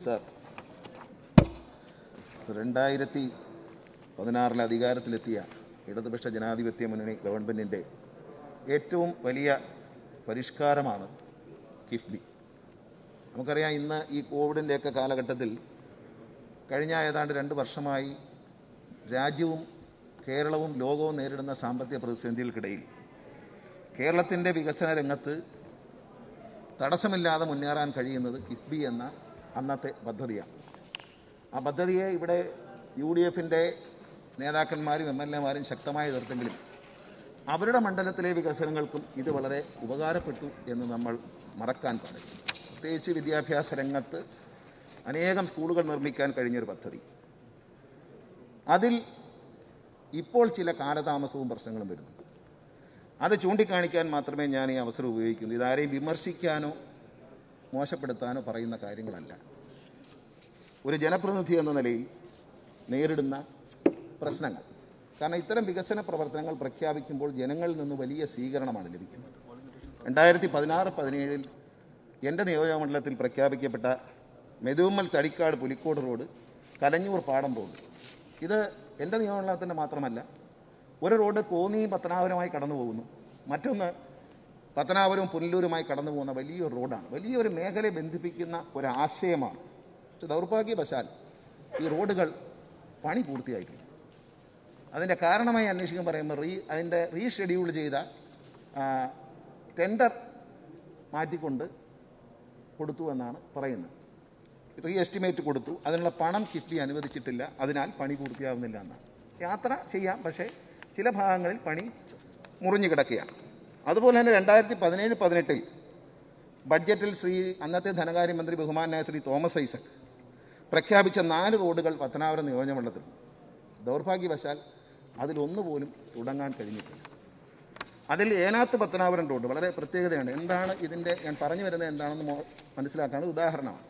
Sir, 2016 അധികാരത്തിലെത്തിയ ഇടതുപക്ഷ ജനാധിപത്യ മുന്നണി ഗവൺമെൻറ്റിൻ്റെ ഏറ്റവും വലിയ പരിഷ്കാരമാണ് കിഫ്ബി. നമുക്കറിയാം, ഇന്ന് ഈ കോവിഡിൻ്റെയൊക്കെ കാലഘട്ടത്തിൽ കഴിഞ്ഞ ഏതാണ്ട് 2 വർഷമായി രാജ്യവും കേരളവും ലോകവും നേരിടുന്ന സാമ്പത്തിക പ്രതിസന്ധികൾക്കിടയിൽ കേരളത്തിൻ്റെ വികസന രംഗത്ത് തടസ്സമില്ലാതെ മുന്നേറാൻ കഴിയുന്നത് കിഫ്ബി എന്ന അന്നത്തെ പദ്ധതിയാണ്. ആ പദ്ധതിയെ ഇവിടെ UDFൻ്റെ നേതാക്കന്മാരും MLAമാരും ശക്തമായി എതിർത്തെങ്കിലും അവരുടെ മണ്ഡലത്തിലെ വികസനങ്ങൾക്കും ഇത് വളരെ ഉപകാരപ്പെട്ടു എന്ന് നമ്മൾ മറക്കാൻ പാടില്ല. പ്രത്യേകിച്ച് വിദ്യാഭ്യാസ രംഗത്ത് അനേകം സ്കൂളുകൾ നിർമ്മിക്കാൻ കഴിഞ്ഞൊരു പദ്ധതി. അതിൽ ഇപ്പോൾ ചില കാലതാമസവും പ്രശ്നങ്ങളും വരുന്നുണ്ട്. അത് ചൂണ്ടിക്കാണിക്കാൻ മാത്രമേ ഞാൻ ഈ അവസരം ഉപയോഗിക്കുന്നു. ഇതാരെയും വിമർശിക്കാനോ മോശപ്പെടുത്താനോ പറയുന്ന കാര്യങ്ങളല്ല. ഒരു ജനപ്രതിനിധി എന്ന നിലയിൽ നേരിടുന്ന പ്രശ്നങ്ങൾ, കാരണം ഇത്തരം വികസന പ്രവർത്തനങ്ങൾ പ്രഖ്യാപിക്കുമ്പോൾ ജനങ്ങളിൽ നിന്ന് വലിയ സ്വീകരണമാണ് ലഭിക്കുന്നത്. 2016-17 എൻ്റെ നിയോജകമണ്ഡലത്തിൽ പ്രഖ്യാപിക്കപ്പെട്ട മെതുമ്മൽ തടിക്കാട് പുലിക്കോട് റോഡ്, കലഞ്ഞൂർ പാടം റോഡ്, ഇത് എൻ്റെ നിയോജകമണ്ഡലത്തിൻ്റെ മാത്രമല്ല, ഒരു റോഡ് കോന്നിയും പത്തനാപുരമായി കടന്നു പോകുന്നു, മറ്റൊന്ന് പത്തനാപുരവും പുനലൂരുമായി കടന്നു പോകുന്ന വലിയൊരു റോഡാണ്. വലിയൊരു മേഖലയെ ബന്ധിപ്പിക്കുന്ന ഒരാശയമാണ്. പക്ഷെ ദൗർഭാഗ്യവശാൽ ഈ റോഡുകൾ പണി പൂർത്തിയായിട്ടില്ല. അതിൻ്റെ കാരണമായി അന്വേഷിക്കാൻ പറയുമ്പോൾ അതിൻ്റെ റീഷെഡ്യൂൾ ചെയ്ത ടെൻഡർ മാറ്റിക്കൊണ്ട് കൊടുത്തു എന്നാണ് പറയുന്നത്. എസ്റ്റിമേറ്റ് കൊടുത്തു, അതിനുള്ള പണം കിഫ്ബി അനുവദിച്ചിട്ടില്ല, അതിനാൽ പണി പൂർത്തിയാവുന്നില്ല എന്നാണ്. യാത്ര ചെയ്യാം, പക്ഷേ ചില ഭാഗങ്ങളിൽ പണി മുറിഞ്ഞു കിടക്കുകയാണ്. അതുപോലെ തന്നെ 2017-18 ബഡ്ജറ്റിൽ അന്നത്തെ ധനകാര്യമന്ത്രി ബഹുമാനായ ശ്രീ തോമസ് ഐസക് പ്രഖ്യാപിച്ച 4 റോഡുകൾ പത്തനാപുരം നിയോജകമണ്ഡലത്തിലുണ്ട്. ദൗർഭാഗ്യവശാൽ അതിലൊന്നുപോലും തുടങ്ങാൻ കഴിഞ്ഞിട്ടില്ല. അതിൽ ഏനാത്ത് പത്തനാപുരം റോഡ് വളരെ പ്രത്യേകതയാണ്. എന്താണ് ഇതിൻ്റെ, ഞാൻ പറഞ്ഞു വരുന്നത് എന്താണെന്ന് മനസ്സിലാക്കാനുള്ള ഉദാഹരണമാണ്.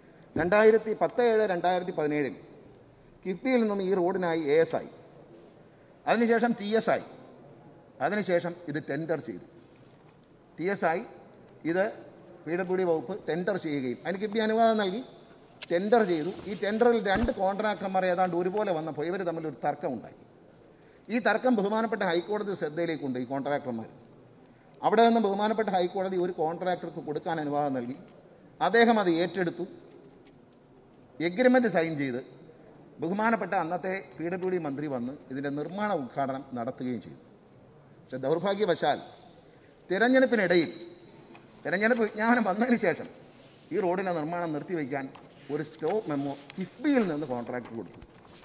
2017-2017 കിഫ്ബിയിൽ നിന്നും ഈ റോഡിനായി AS ആയി, അതിനുശേഷം TS ആയി, അതിനുശേഷം ഇത് ടെൻഡർ ചെയ്തു. TS ആയി, ഇത് PWD വകുപ്പ് ടെൻഡർ ചെയ്യുകയും അതിന് കിഫ്ബി അനുവാദം നൽകി ടെൻഡർ ചെയ്തു. ഈ ടെൻഡറിൽ 2 കോൺട്രാക്ടർമാർ ഏതാണ്ട് ഒരുപോലെ വന്നപ്പോൾ ഇവർ തമ്മിലൊരു തർക്കം ഉണ്ടായി. ഈ തർക്കം ബഹുമാനപ്പെട്ട ഹൈക്കോടതി ശ്രദ്ധയിലേക്കുണ്ട്. ഈ കോൺട്രാക്ടർമാർ അവിടെ നിന്ന് ബഹുമാനപ്പെട്ട ഹൈക്കോടതി ഒരു കോൺട്രാക്ടർക്ക് കൊടുക്കാൻ അനുവാദം നൽകി. അദ്ദേഹം അത് ഏറ്റെടുത്തു, എഗ്രിമെൻ്റ് സൈൻ ചെയ്ത് ബഹുമാനപ്പെട്ട അന്നത്തെ PWD മന്ത്രി വന്ന് ഇതിൻ്റെ നിർമ്മാണ ഉദ്ഘാടനം നടത്തുകയും ചെയ്തു. പക്ഷേ ദൗർഭാഗ്യവശാൽ തെരഞ്ഞെടുപ്പ് വിജ്ഞാപനം വന്നതിന് ശേഷം ഈ റോഡിൻ്റെ നിർമ്മാണം നിർത്തിവെക്കാൻ ഒരു സ്റ്റോപ്പ് മെമ്മോ കിഫ്ബിയിൽ നിന്ന് കോൺട്രാക്ടർ കൊടുത്തു.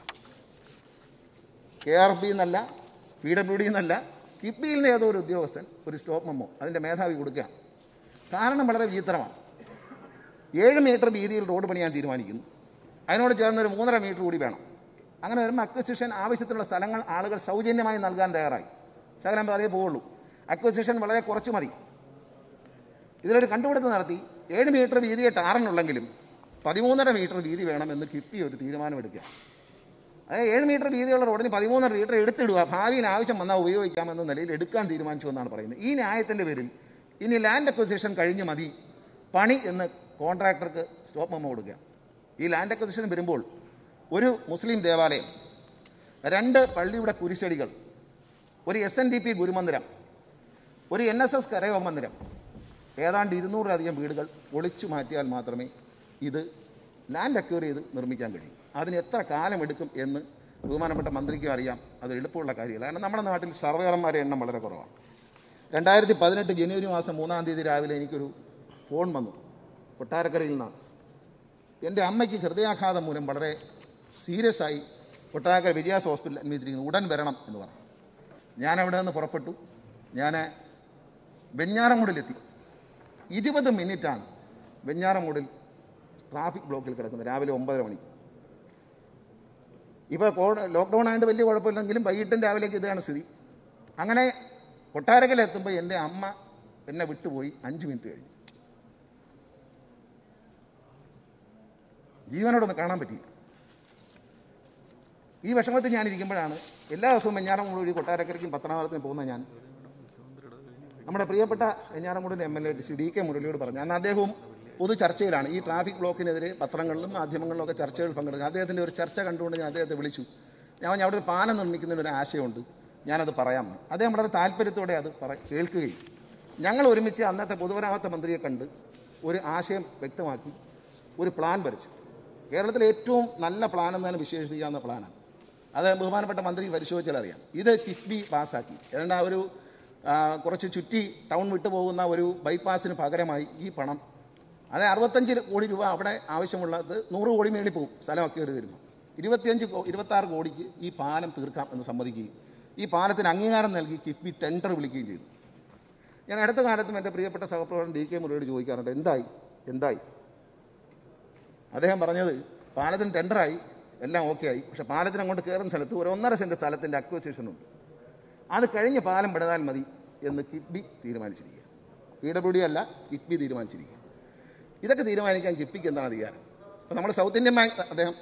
KRB എന്നല്ല, PWD എന്നല്ല, കിഫ്ബിയിൽ നിന്ന് ഏതോ ഒരു ഉദ്യോഗസ്ഥൻ ഒരു സ്റ്റോപ്പ് മെമ്മോ അതിൻ്റെ മേധാവി കൊടുക്കുകയാണ്. കാരണം വളരെ വിചിത്രമാണ്. 7 മീറ്റർ വീതിയിൽ റോഡ് പണിയാൻ തീരുമാനിക്കുന്നു, അതിനോട് ചേർന്നൊരു 3.5 മീറ്റർ കൂടി വേണം. അങ്ങനെ വരുമ്പോൾ അക്വസിഷൻ ആവശ്യത്തിനുള്ള സ്ഥലങ്ങൾ ആളുകൾ സൗജന്യമായി നൽകാൻ തയ്യാറായി. ശകലം അതേ പോവുള്ളൂ, അക്വസിഷൻ വളരെ കുറച്ച് മതി. ഇതിലൊരു കണ്ടുപിടുത്തം നടത്തി 7 മീറ്റർ വീതിയെ ടാറിനുള്ളെങ്കിലും 13.5 മീറ്റർ വീതി വേണമെന്ന് കിഫ്ബി ഒരു തീരുമാനമെടുക്കുക. അതായത് 7 മീറ്റർ വീതിയുള്ള റോഡിന് 13.5 മീറ്റർ എടുത്തിടുക, ഭാവിയിൽ ആവശ്യം വന്നാൽ ഉപയോഗിക്കാമെന്ന നിലയിൽ എടുക്കാൻ തീരുമാനിച്ചു എന്നാണ് പറയുന്നത്. ഈ ന്യായത്തിൻ്റെ പേരിൽ ഇനി ലാൻഡ് അക്വസിഷൻ കഴിഞ്ഞ് മതി പണി എന്ന് കോൺട്രാക്ടർക്ക് സ്റ്റോപ്പ് മെമ്മോ കൊടുക്കുക. ഈ ലാൻഡ് അക്വസിഷൻ വരുമ്പോൾ ഒരു മുസ്ലിം ദേവാലയം, 2 പള്ളിയുടെ കുരിശടികൾ, ഒരു SNDP ഗുരുമന്ദിരം, ഒരു NSS കരയോപ മന്ദിരം, ഏതാണ്ട് 200-ലധികം വീടുകൾ ഒളിച്ചു മാറ്റിയാൽ മാത്രമേ ഇത് ലാൻഡ് അക്വയർ ചെയ്ത് നിർമ്മിക്കാൻ കഴിയും. അതിന് എത്ര കാലമെടുക്കും എന്ന് ബഹുമാനപ്പെട്ട മന്ത്രിക്കും അറിയാം. അത് എളുപ്പമുള്ള കാര്യമല്ല. കാരണം നമ്മുടെ നാട്ടിൽ സർവേയർമാരുടെ എണ്ണം വളരെ കുറവാണ്. 2018 ജനുവരി മാസം 3-ാം തീയതി രാവിലെ എനിക്കൊരു ഫോൺ വന്നു കൊട്ടാരക്കരയിൽ നിന്നാണ്. എൻ്റെ അമ്മയ്ക്ക് ഹൃദയാഘാതം മൂലം വളരെ സീരിയസ് ആയി കൊട്ടാരക്കര വിജയാസ് ഹോസ്പിറ്റലിൽ അഡ്മിറ്റിരിക്കുന്നു, ഉടൻ വരണം എന്ന് പറഞ്ഞു. ഞാൻ അവിടെ നിന്ന് പുറപ്പെട്ടു. ഞാൻ വെഞ്ഞാറമൂടിലെത്തി. 20 മിനിറ്റാണ് വെഞ്ഞാറമൂടിൽ ട്രാഫിക് ബ്ലോക്കിൽ കിടക്കുന്നത്, രാവിലെ 9:30 മണിക്ക്. ഇപ്പോൾ ലോക്ക്ഡൗൺ ആയതുകൊണ്ട് വലിയ കുഴപ്പമില്ലെങ്കിലും വൈകിട്ടും രാവിലേക്ക് ഇതാണ് സ്ഥിതി. അങ്ങനെ കൊട്ടാരക്കരയിലെത്തുമ്പോൾ എൻ്റെ അമ്മ എന്നെ വിട്ടുപോയി 5 മിനിറ്റ് കഴിഞ്ഞു. ജീവനോടൊന്ന് കാണാൻ പറ്റിയില്ല. ഈ വിഷമത്തിൽ ഞാനിരിക്കുമ്പോഴാണ് എല്ലാ ദിവസവും വെഞ്ഞാറമൂട് വഴി കൊട്ടാരക്കരയ്ക്കും പത്തനാപുരത്തിനും പോകുന്ന ഞാൻ നമ്മുടെ പ്രിയപ്പെട്ട വെഞ്ഞാറമൂടിൻ്റെ MLA ശ്രീ DK മുരളിയോട് പറഞ്ഞു. അന്ന് അദ്ദേഹവും പൊതു ചർച്ചയിലാണ്. ഈ ട്രാഫിക് ബ്ലോക്കിനെതിരെ പത്രങ്ങളിലും മാധ്യമങ്ങളിലും ഒക്കെ ചർച്ചകൾ പങ്കെടുക്കുക. അദ്ദേഹത്തിൻ്റെ ഒരു ചർച്ച കണ്ടുകൊണ്ട് ഞാൻ അദ്ദേഹത്തെ വിളിച്ചു. ഞാൻ അവിടെ ഒരു പാലം നിർമ്മിക്കുന്നതിനൊരു ആശയമുണ്ട്, ഞാനത് പറയാം. അദ്ദേഹം വളരെ താല്പര്യത്തോടെ അത് കേൾക്കുകയും ഞങ്ങൾ ഒരുമിച്ച് അന്നത്തെ പൊതുമരാമത്ത് മന്ത്രിയെ കണ്ട് ഒരു ആശയം വ്യക്തമാക്കി ഒരു പ്ലാൻ വരച്ചു. കേരളത്തിലെ ഏറ്റവും നല്ല പ്ലാൻ എന്നാണ് വിശേഷിപ്പിക്കാവുന്ന പ്ലാനാണ്. അത് ബഹുമാനപ്പെട്ട മന്ത്രി പരിശോധിച്ചാൽ അറിയാം. ഇത് കിഫ്ബി പാസ്സാക്കി. ഏതാണ്ട് ഒരു കുറച്ച് ചുറ്റി ടൗൺ വിട്ടുപോകുന്ന ഒരു ബൈപ്പാസിന് പകരമായി ഈ പണം, അതായത് 65 കോടി രൂപ അവിടെ ആവശ്യമുള്ളത് 100 കോടി മേളിൽ പോകും സ്ഥലമൊക്കെ ഒരു വരുമ്പോൾ. 26 കോടിക്ക് ഈ പാലം തീർക്കാം എന്ന് സമ്മതിക്കുകയും ഈ പാലത്തിന് അംഗീകാരം നൽകി കിഫ്ബി ടെൻഡർ വിളിക്കുകയും ചെയ്തു. ഞാൻ അടുത്ത കാലത്തും എൻ്റെ പ്രിയപ്പെട്ട സഹപ്രവർത്തകൻ DK മുരളിയോട് ചോദിക്കാറുണ്ട്, എന്തായി? അദ്ദേഹം പറഞ്ഞത് പാലത്തിന് ടെൻഡറായി, എല്ലാം ഓക്കെ ആയി, പക്ഷേ പാലത്തിന് അങ്ങോട്ട് കയറുന്ന സ്ഥലത്ത് ഒരു 1.5 സെൻറ്റ് സ്ഥലത്തിൻ്റെ അക്വസിഷൻ ഉണ്ട്, അത് കഴിഞ്ഞ് പാലം പെടുതാൽ മതി എന്ന് കിഫ്ബി തീരുമാനിച്ചിരിക്കുക. PWD അല്ല, കിഫ്ബി തീരുമാനിച്ചിരിക്കുക. ഇതൊക്കെ തീരുമാനിക്കാൻ കിഫ്ബിക്ക് എന്താണ് അധികാരം? അപ്പോൾ നമ്മൾ സൗത്ത് ഇന്ത്യൻ ബാങ്ക് അദ്ദേഹം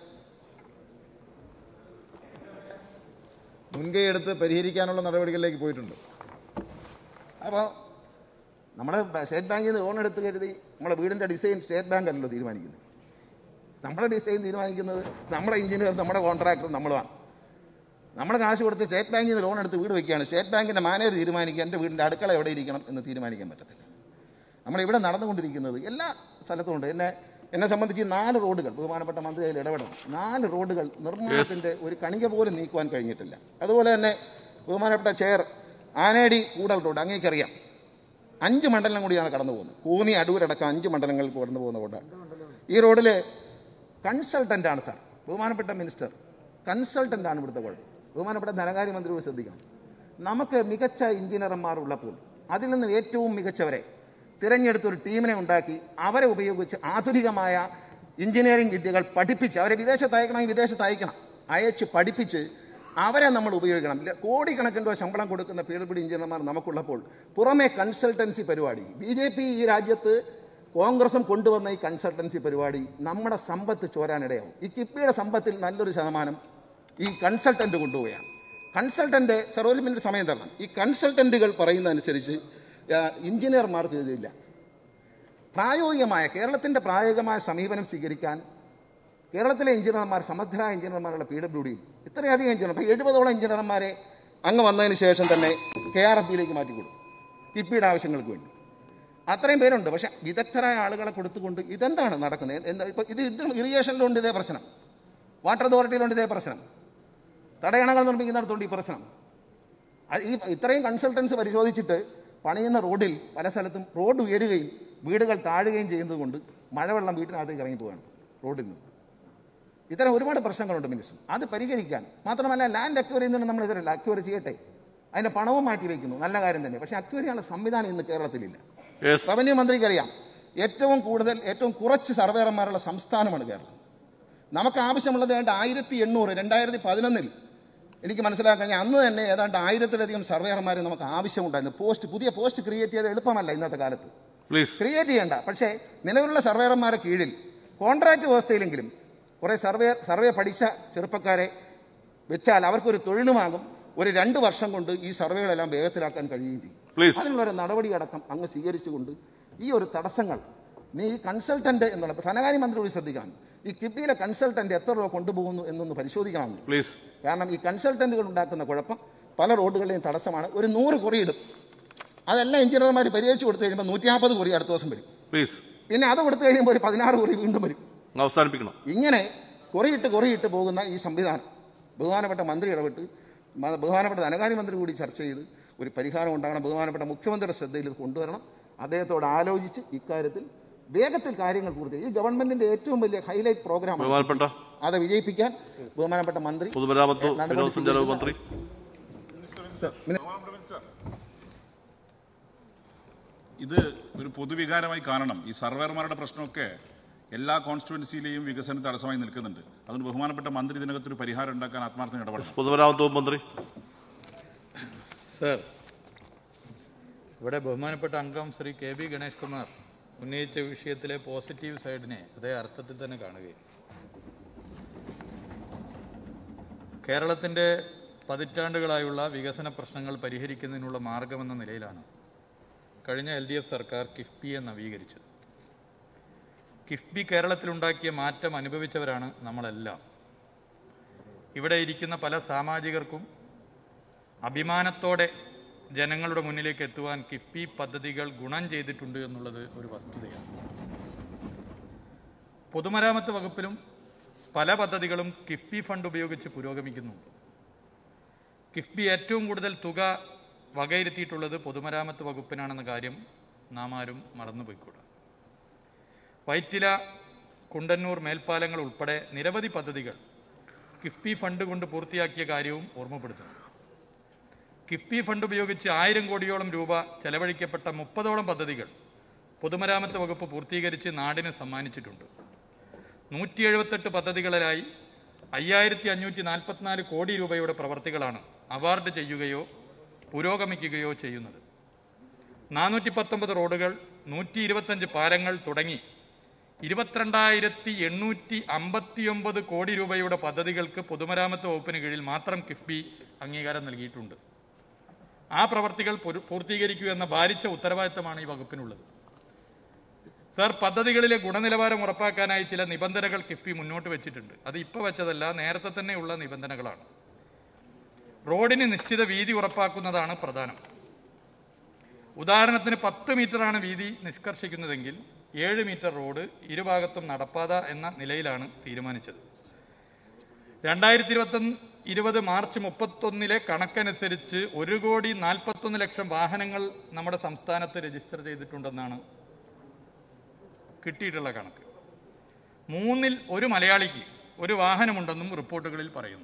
മുൻകൈ എടുത്ത് പരിഹരിക്കാനുള്ള നടപടികളിലേക്ക് പോയിട്ടുണ്ട്. അപ്പോൾ നമ്മുടെ സ്റ്റേറ്റ് ബാങ്കിൽ നിന്ന് ലോൺ എടുത്ത് കരുതി നമ്മുടെ വീടിൻ്റെ ഡിസൈൻ സ്റ്റേറ്റ് ബാങ്ക് അല്ലല്ലോ തീരുമാനിക്കുന്നത്. നമ്മുടെ ഡിസൈൻ തീരുമാനിക്കുന്നത് നമ്മുടെ എഞ്ചിനീയർ, നമ്മുടെ കോൺട്രാക്ടർ നമ്മളുമാണ്. നമ്മൾ കാശ് കൊടുത്ത് സ്റ്റേറ്റ് ബാങ്കിൽ നിന്ന് ലോൺ എടുത്ത് വീട് വയ്ക്കുകയാണ്. സ്റ്റേറ്റ് ബാങ്കിൻ്റെ മാനേജർ തീരുമാനിക്കുക എൻ്റെ വീടിൻ്റെ അടുക്കള എവിടെ ഇരിക്കണം എന്ന് തീരുമാനിക്കാൻ പറ്റത്തില്ല. നമ്മളിവിടെ നടന്നുകൊണ്ടിരിക്കുന്നത് എല്ലാ സ്ഥലത്തും ഉണ്ട്. എന്നെ സംബന്ധിച്ച് 4 റോഡുകൾ ബഹുമാനപ്പെട്ട മന്ത്രി അതിൽ ഇടപെടണം. 4 റോഡുകൾ നിർമ്മാണത്തിൻ്റെ ഒരു കണിക പോലും നീക്കുവാൻ കഴിഞ്ഞിട്ടില്ല. അതുപോലെ തന്നെ ബഹുമാനപ്പെട്ട ചെയർ ആനേടി കൂടൽ റോഡ് അങ്ങേക്കറിയാം, 5 മണ്ഡലം കൂടിയാണ് കടന്നു പോകുന്നത്. കൂന്നി അടൂരടക്കം 5 മണ്ഡലങ്ങൾക്ക് കടന്നു പോകുന്ന റോഡാണ്. ഈ റോഡിൽ കൺസൾട്ടൻ്റാണ് സാർ, ബഹുമാനപ്പെട്ട മിനിസ്റ്റർ കൺസൾട്ടൻ്റാണ് ഇവിടുത്തെ കുഴപ്പം. ബഹുമാനപ്പെട്ട ധനകാര്യമന്ത്രിയോട് ശ്രദ്ധിക്കണം. നമുക്ക് മികച്ച എഞ്ചിനീയർമാർ ഉള്ളപ്പോൾ അതിൽ നിന്ന് ഏറ്റവും മികച്ചവരെ തിരഞ്ഞെടുത്തൊരു ടീമിനെ ഉണ്ടാക്കി അവരെ ഉപയോഗിച്ച് ആധുനികമായ എഞ്ചിനീയറിംഗ് വിദ്യകൾ പഠിപ്പിച്ച് അവരെ വിദേശത്ത് അയക്കണമെങ്കിൽ വിദേശത്ത് അയച്ച് പഠിപ്പിച്ച് അവരെ നമ്മൾ ഉപയോഗിക്കണം. കോടിക്കണക്കിന് രൂപ ശമ്പളം കൊടുക്കുന്ന PWD എഞ്ചിനീയർമാർ നമുക്കുള്ളപ്പോൾ പുറമെ കൺസൾട്ടൻസി പരിപാടി, BJP ഈ രാജ്യത്ത് കോൺഗ്രസും കൊണ്ടുവന്ന ഈ കൺസൾട്ടൻസി പരിപാടി നമ്മുടെ സമ്പത്ത് ചോരാനിടയാവും. ഈ കിഫ്ബിയുടെ സമ്പത്തിൽ നല്ലൊരു ശതമാനം ഈ കൺസൾട്ടൻ്റ് കൊണ്ടുപോവുകയാണ്. കൺസൾട്ടൻ്റ് സർ, ഒരു മിനിറ്റ് സമയം തരണം. ഈ കൺസൾട്ടൻറ്റുകൾ പറയുന്നതനുസരിച്ച് എഞ്ചിനീയർമാർക്ക് ഇതില്ല. കേരളത്തിൻ്റെ പ്രായോഗികമായ സമീപനം സ്വീകരിക്കാൻ കേരളത്തിലെ എഞ്ചിനീയർമാർ, സമർത്ഥരായ എഞ്ചിനീയർമാരുള്ള PWD ഇത്രയധികം എഞ്ചിനീയർ, 70ഓളം എഞ്ചിനീയർമാരെ അങ്ങ് വന്നതിന് ശേഷം തന്നെ KRFബിയിലേക്ക് മാറ്റിക്കൊടുക്കും കിഫ്ബിയുടെ ആവശ്യങ്ങൾക്ക് വേണ്ടി. അത്രയും പേരുണ്ട്. പക്ഷെ വിദഗ്ധരായ ആളുകളെ കൊടുത്തുകൊണ്ട് ഇതെന്താണ് നടക്കുന്നത്? ഇപ്പോൾ ഇത് ഇറിഗേഷനിലുണ്ട് ഇതേ പ്രശ്നം, വാട്ടർ അതോറിറ്റിയിലുണ്ട് ഇതേ പ്രശ്നം, തടയണകൾ നിർമ്മിക്കുന്നിടത്തുണ്ട് ഈ പ്രശ്നം. ഇത്രയും കൺസൾട്ടൻസ് പരിശോധിച്ചിട്ട് പണിയുന്ന റോഡിൽ പല സ്ഥലത്തും റോഡ് ഉയരുകയും വീടുകൾ താഴുകയും ചെയ്യുന്നത് കൊണ്ട് മഴവെള്ളം വീട്ടിനകത്തേക്ക് ഇറങ്ങിപ്പോവുകയാണ് റോഡിൽ നിന്ന്. ഇത്തരം ഒരുപാട് പ്രശ്നങ്ങളുണ്ട് മിനിസ്റ്റർ. അത് പരിഹരിക്കാൻ മാത്രമല്ല, ലാൻഡ് അക്വയറിയിൽ നിന്ന് നമ്മൾ എതിരല്ല, അക്വയറി ചെയ്യട്ടെ, അതിൻ്റെ പണവും മാറ്റി വയ്ക്കുന്നു, നല്ല കാര്യം തന്നെ. പക്ഷേ അക്വയറിയുള്ള സംവിധാനം ഇന്ന് കേരളത്തിലില്ല. റവന്യൂ മന്ത്രിക്കറിയാം, ഏറ്റവും കുറച്ച് സർവേയർമാരുള്ള സംസ്ഥാനമാണ് കേരളം. നമുക്ക് ആവശ്യമുള്ളത് ഏതാണ്ട് 1800, 2011 എനിക്ക് മനസ്സിലാക്കാൻ കഴിഞ്ഞാൽ അന്ന് തന്നെ ഏതാണ്ട് 1000-ലധികം സർവേയർമാരെ നമുക്ക് ആവശ്യമുണ്ടായിരുന്നു. പുതിയ പോസ്റ്റ് ക്രിയേറ്റ് ചെയ്ത് എളുപ്പമല്ല ഇന്നത്തെ കാലത്ത്, ക്രിയേറ്റ് ചെയ്യേണ്ട. പക്ഷേ നിലവിലുള്ള സർവേയർമാരെ കീഴിൽ കോൺട്രാക്ട് വ്യവസ്ഥയിലെങ്കിലും കുറേ സർവേ പഠിച്ച ചെറുപ്പക്കാരെ വെച്ചാൽ അവർക്കൊരു തൊഴിലുമാകും. ഒരു 2 വർഷം കൊണ്ട് ഈ സർവേകളെല്ലാം വേഗത്തിലാക്കാൻ കഴിയുകയും ചെയ്യും. അതിനുള്ളൊരു നടപടിയടക്കം അങ്ങ് സ്വീകരിച്ചുകൊണ്ട് ഈ ഒരു തടസ്സങ്ങൾ ഈ കൺസൾട്ടന്റ് എന്നുള്ള ധനകാര്യമന്ത്രി കൂടി ശ്രദ്ധിക്കണം. ഈ കിഫ്ബിയിലെ കൺസൾട്ടന്റ് എത്ര രൂപ കൊണ്ടുപോകുന്നു എന്നൊന്ന് പരിശോധിക്കണം. കാരണം ഈ കൺസൾട്ടന്റുകൾ ഉണ്ടാക്കുന്ന കുഴപ്പം പല റോഡുകളുടെയും തടസ്സമാണ്. ഒരു 100 കുറിയിടും, അതെല്ലാം എഞ്ചിനീയർമാർ പരിഹരിച്ചു കൊടുത്തു കഴിയുമ്പോൾ 150 കുറി അടുത്ത ദിവസം വരും. പിന്നെ അത് കൊടുത്തു കഴിയുമ്പോൾ ഒരു 16 കുറി വീണ്ടും വരും. അവസാനിപ്പിക്കണം. ഇങ്ങനെ കുറിയിട്ട് പോകുന്ന ഈ സംവിധാനം ബഹുമാനപ്പെട്ട മന്ത്രി ഇടപെട്ട് ബഹുമാനപ്പെട്ട ധനകാര്യമന്ത്രി കൂടി ചർച്ച ചെയ്ത് ഒരു പരിഹാരം ഉണ്ടാകണം. ബഹുമാനപ്പെട്ട മുഖ്യമന്ത്രിയുടെ ശ്രദ്ധയിൽ ഇത് കൊണ്ടുവരണം. അദ്ദേഹത്തോട് ആലോചിച്ച് ഇക്കാര്യത്തിൽ വേഗത്തിൽ കാര്യങ്ങൾ പൂർത്തിയായി. ഈ ഗവൺമെന്റിന്റെ ഏറ്റവും വലിയ ഹൈലൈറ്റ് പ്രോഗ്രാം അത് വിജയിപ്പിക്കാൻ ബഹുമാനപ്പെട്ട മന്ത്രി ഇത് ഒരു പൊതുവികാരമായി കാണണം. ഈ സർവേയർമാരുടെ പ്രശ്നമൊക്കെ എല്ലാ കോൺസ്റ്റിറ്റ്യുവൻസിയിലെയും വികസന തടസ്സമായി നിൽക്കുന്നുണ്ട്. അതുകൊണ്ട് ബഹുമാനപ്പെട്ട മന്ത്രി ഇതിനകത്തൊരു പരിഹാരം ഉണ്ടാക്കാൻ ആത്മാർത്ഥം ഇടപെടണം. പൊതുമരാമത്ത് വകുപ്പ് മന്ത്രി. സർ, ഇവിടെ ബഹുമാനപ്പെട്ട അംഗം ശ്രീ KB ഗണേഷ് കുമാർ ഉന്നയിച്ച വിഷയത്തിലെ പോസിറ്റീവ് സൈഡിനെ അതേ അർത്ഥത്തിൽ തന്നെ കാണുകയും കേരളത്തിൻ്റെ പതിറ്റാണ്ടുകളായുള്ള വികസന പ്രശ്നങ്ങൾ പരിഹരിക്കുന്നതിനുള്ള മാർഗമെന്ന നിലയിലാണ് കഴിഞ്ഞ LDF സർക്കാർ കിഫ്ബിയെ നവീകരിച്ചത്. കിഫ്ബി കേരളത്തിലുണ്ടാക്കിയ മാറ്റം അനുഭവിച്ചവരാണ് നമ്മളെല്ലാം. ഇവിടെ ഇരിക്കുന്ന പല സാമാജികർക്കും അഭിമാനത്തോടെ ജനങ്ങളുടെ മുന്നിലേക്ക് എത്തുവാൻ കിഫ്ബി പദ്ധതികൾ ഗുണം ചെയ്തിട്ടുണ്ട് എന്നുള്ളത് ഒരു വസ്തുതയാണ്. പൊതുമരാമത്ത് വകുപ്പിലും പല പദ്ധതികളും കിഫ്ബി ഫണ്ട് ഉപയോഗിച്ച് പുരോഗമിക്കുന്നുണ്ട്. കിഫ്ബി ഏറ്റവും കൂടുതൽ തുക വകയിരുത്തിയിട്ടുള്ളത് പൊതുമരാമത്ത് വകുപ്പിനാണെന്ന കാര്യം നാം ആരും മറന്നുപോയിക്കൂടാ. വൈറ്റില, കുണ്ടന്നൂർ മേൽപ്പാലങ്ങൾ ഉൾപ്പെടെ നിരവധി പദ്ധതികൾ കിഫ്ബി ഫണ്ട് കൊണ്ട് പൂർത്തിയാക്കിയ കാര്യവും ഓർമ്മപ്പെടുത്തുന്നു. കിഫ്ബി ഫണ്ട് ഉപയോഗിച്ച് 1000 കോടിയോളം രൂപ ചെലവഴിക്കപ്പെട്ട 30ഓളം പദ്ധതികൾ പൊതുമരാമത്ത് വകുപ്പ് പൂർത്തീകരിച്ച് നാടിന് സമ്മാനിച്ചിട്ടുണ്ട്. 178 പദ്ധതികളിലായി 5544 കോടി രൂപയുടെ പ്രവർത്തികളാണ് അവാർഡ് ചെയ്യുകയോ പുരോഗമിക്കുകയോ ചെയ്യുന്നത്. 419 റോഡുകൾ, 125 പാലങ്ങൾ തുടങ്ങി 22,859 കോടി രൂപയുടെ പദ്ധതികൾക്ക് പൊതുമരാമത്ത് വകുപ്പിന് കീഴിൽ മാത്രം കിഫ്ബി അംഗീകാരം നൽകിയിട്ടുണ്ട്. ആ പ്രവർത്തികൾ പൂർത്തീകരിക്കുക എന്ന ഭാരിച്ച ഉത്തരവാദിത്തമാണ് ഈ വകുപ്പിനുള്ളത്. സർ, പദ്ധതികളിലെ ഗുണനിലവാരം ഉറപ്പാക്കാനായി ചില നിബന്ധനകൾ കിഫ്ബി മുന്നോട്ട് വെച്ചിട്ടുണ്ട്. അത് ഇപ്പോൾ വെച്ചതല്ല, നേരത്തെ തന്നെയുള്ള നിബന്ധനകളാണ്. റോഡിന് നിശ്ചിത വീതി ഉറപ്പാക്കുന്നതാണ് പ്രധാനം. ഉദാഹരണത്തിന് 10 മീറ്ററാണ് വീതി നിഷ്കർഷിക്കുന്നതെങ്കിൽ 7 മീറ്റർ റോഡ്, ഇരുഭാഗത്തും നടപ്പാത എന്ന നിലയിലാണ് തീരുമാനിച്ചത്. 2020 മാർച്ച് 31 കണക്കനുസരിച്ച് 1,41,00,000 വാഹനങ്ങൾ നമ്മുടെ സംസ്ഥാനത്ത് രജിസ്റ്റർ ചെയ്തിട്ടുണ്ടെന്നാണ് കിട്ടിയിട്ടുള്ള കണക്ക്. 3-ൽ 1 മലയാളിക്ക് ഒരു വാഹനമുണ്ടെന്നും റിപ്പോർട്ടുകളിൽ പറയുന്നു.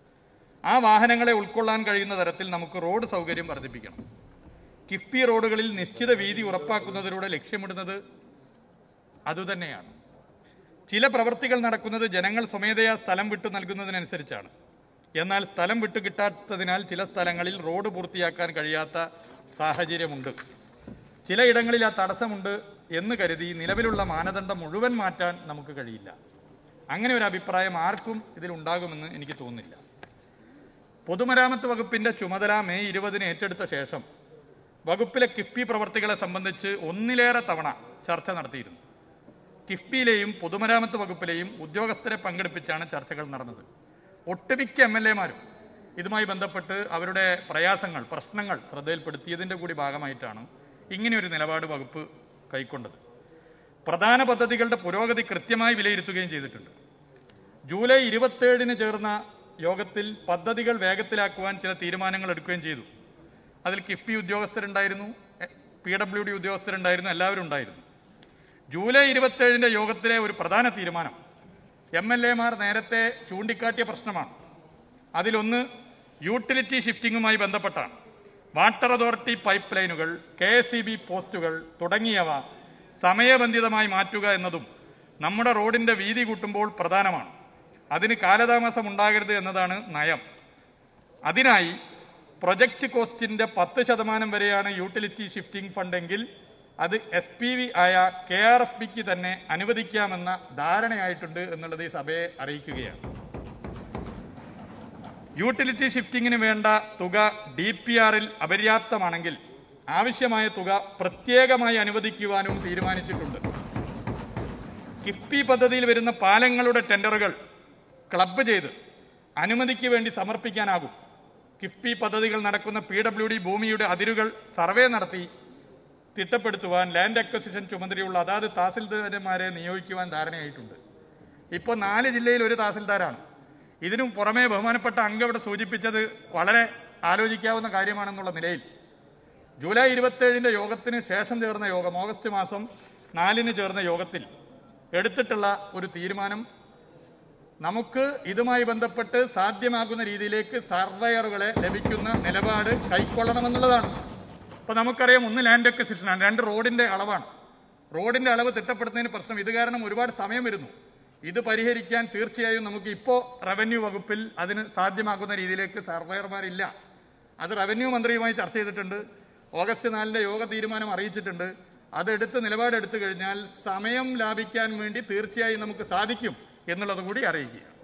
ആ വാഹനങ്ങളെ ഉൾക്കൊള്ളാൻ കഴിയുന്ന തരത്തിൽ നമുക്ക് റോഡ് സൗകര്യം വർദ്ധിപ്പിക്കണം. കിഫ്ബി റോഡുകളിൽ നിശ്ചിത വീതി ഉറപ്പാക്കുന്നതിലൂടെ ലക്ഷ്യമിടുന്നത് അതുതന്നെയാണ്. ചില പ്രവൃത്തികൾ നടക്കുന്നത് ജനങ്ങൾ സ്വമേധയാ സ്ഥലം വിട്ടു നൽകുന്നതിനനുസരിച്ചാണ്. എന്നാൽ സ്ഥലം വിട്ടു കിട്ടാത്തതിനാൽ ചില സ്ഥലങ്ങളിൽ റോഡ് പൂർത്തിയാക്കാൻ കഴിയാത്ത സാഹചര്യമുണ്ട്. ചിലയിടങ്ങളിൽ ആ തടസ്സമുണ്ട് എന്ന് കരുതി നിലവിലുള്ള മാനദണ്ഡം മുഴുവൻ മാറ്റാൻ നമുക്ക് കഴിയില്ല. അങ്ങനെ ഒരു അഭിപ്രായം ആർക്കും ഇതിലുണ്ടാകുമെന്ന് എനിക്ക് തോന്നുന്നില്ല. പൊതുമരാമത്ത് വകുപ്പിന്റെ ചുമതല മെയ് 20 ഏറ്റെടുത്ത ശേഷം വകുപ്പിലെ കിഫ്ബി പ്രവർത്തികളെ സംബന്ധിച്ച് 1-ലേറെ തവണ ചർച്ച നടത്തിയിരുന്നു. കിഫ്ബിയിലെയും പൊതുമരാമത്ത് വകുപ്പിലെയും ഉദ്യോഗസ്ഥരെ പങ്കെടുപ്പിച്ചാണ് ചർച്ചകൾ നടന്നത്. ഒട്ടുമിക്ക MLA-മാരും ഇതുമായി ബന്ധപ്പെട്ട് അവരുടെ പ്രയാസങ്ങൾ, പ്രശ്നങ്ങൾ ശ്രദ്ധയിൽപ്പെടുത്തിയതിന്റെ കൂടി ഭാഗമായിട്ടാണ് ഇങ്ങനെയൊരു നിലപാട് വകുപ്പ് കൈക്കൊണ്ടത്. പ്രധാന പദ്ധതികളുടെ പുരോഗതി കൃത്യമായി വിലയിരുത്തുകയും ചെയ്തിട്ടുണ്ട്. ജൂലൈ 27 ചേർന്ന യോഗത്തിൽ പദ്ധതികൾ വേഗത്തിലാക്കുവാൻ ചില തീരുമാനങ്ങൾ എടുക്കുകയും ചെയ്തു. അതിൽ കിഫ്ബി ഉദ്യോഗസ്ഥരുണ്ടായിരുന്നു, PWD ഉദ്യോഗസ്ഥരുണ്ടായിരുന്നു, എല്ലാവരും ഉണ്ടായിരുന്നു. ജൂലൈ 27 യോഗത്തിലെ ഒരു പ്രധാന തീരുമാനം MLA-മാർ നേരത്തെ ചൂണ്ടിക്കാട്ടിയ പ്രശ്നമാണ്. അതിലൊന്ന് യൂട്ടിലിറ്റി ഷിഫ്റ്റിംഗുമായി ബന്ധപ്പെട്ടാണ്. വാട്ടർ അതോറിറ്റി പൈപ്പ് ലൈനുകൾ, KSEB പോസ്റ്റുകൾ തുടങ്ങിയവ സമയബന്ധിതമായി മാറ്റുക എന്നതും നമ്മുടെ റോഡിന്റെ വീതി കൂട്ടുമ്പോൾ പ്രധാനമാണ്. അതിന് കാലതാമസം ഉണ്ടാകരുത് എന്നതാണ് നയം. അതിനായി പ്രൊജക്ട് കോസ്റ്റിന്റെ 10% വരെയാണ് യൂട്ടിലിറ്റി ഷിഫ്റ്റിംഗ് ഫണ്ടെങ്കിൽ അത് SPV ആയ KRFBക്ക് തന്നെ അനുവദിക്കാമെന്ന ധാരണയായിട്ടുണ്ട് എന്നുള്ളത് ഈ സഭയെ അറിയിക്കുകയാണ്. യൂട്ടിലിറ്റി ഷിഫ്റ്റിംഗിന് വേണ്ട തുക DPR-ൽ അപര്യാപ്തമാണെങ്കിൽ ആവശ്യമായ തുക പ്രത്യേകമായി അനുവദിക്കുവാനും തീരുമാനിച്ചിട്ടുണ്ട്. കിഫ്ബി പദ്ധതിയിൽ വരുന്ന പാലങ്ങളുടെ ടെൻഡറുകൾ ക്ലബ്ബ് ചെയ്ത് അനുമതിക്ക് വേണ്ടി സമർപ്പിക്കാനാകും. കിഫ്ബി പദ്ധതികൾ നടക്കുന്ന PWD ഭൂമിയുടെ അതിരുകൾ സർവേ നടത്തി തിട്ടപ്പെടുത്തുവാൻ ലാൻഡ് അക്വസിഷൻ ചുമതലയുള്ള അതാത് തഹസിൽദാർമാരെ നിയോഗിക്കുവാൻ ധാരണയായിട്ടുണ്ട്. ഇപ്പോൾ 4 ജില്ലയിൽ ഒരു തഹസിൽദാരാണ്. ഇതിനു പുറമെ ബഹുമാനപ്പെട്ട അംഗം ഇവിടെ സൂചിപ്പിച്ചത് വളരെ ആലോചിക്കാവുന്ന കാര്യമാണെന്നുള്ള നിലയിൽ ജൂലൈ 27 യോഗത്തിന് ശേഷം ചേർന്ന യോഗം, ഓഗസ്റ്റ് മാസം 4 ചേർന്ന യോഗത്തിൽ എടുത്തിട്ടുള്ള ഒരു തീരുമാനം നമുക്ക് ഇതുമായി ബന്ധപ്പെട്ട് സാധ്യമാകുന്ന രീതിയിലേക്ക് സർവേയറുകളെ ലഭിക്കുന്ന നിലപാട് കൈക്കൊള്ളണമെന്നുള്ളതാണ്. ഇപ്പൊ നമുക്കറിയാം, 1 ലാൻഡ് അക്വിസിഷനാണ്, 2 റോഡിന്റെ അളവാണ്. റോഡിന്റെ അളവ് തിട്ടപ്പെടുത്തുന്നതിന് പ്രശ്നം, ഇത് കാരണം ഒരുപാട് സമയം വരുന്നു. ഇത് പരിഹരിക്കാൻ തീർച്ചയായും നമുക്ക് ഇപ്പോൾ റവന്യൂ വകുപ്പിൽ അതിന് സാധ്യമാകുന്ന രീതിയിലേക്ക് സർവേയർമാരില്ല. അത് റവന്യൂ മന്ത്രിയുമായി ചർച്ച ചെയ്തിട്ടുണ്ട്. ഓഗസ്റ്റ് 4 യോഗ തീരുമാനം അറിയിച്ചിട്ടുണ്ട്. അതെടുത്ത് നിലപാടെടുത്തു കഴിഞ്ഞാൽ സമയം ലാഭിക്കാൻ വേണ്ടി തീർച്ചയായും നമുക്ക് സാധിക്കും എന്നുള്ളത് കൂടി അറിയിക്കുക.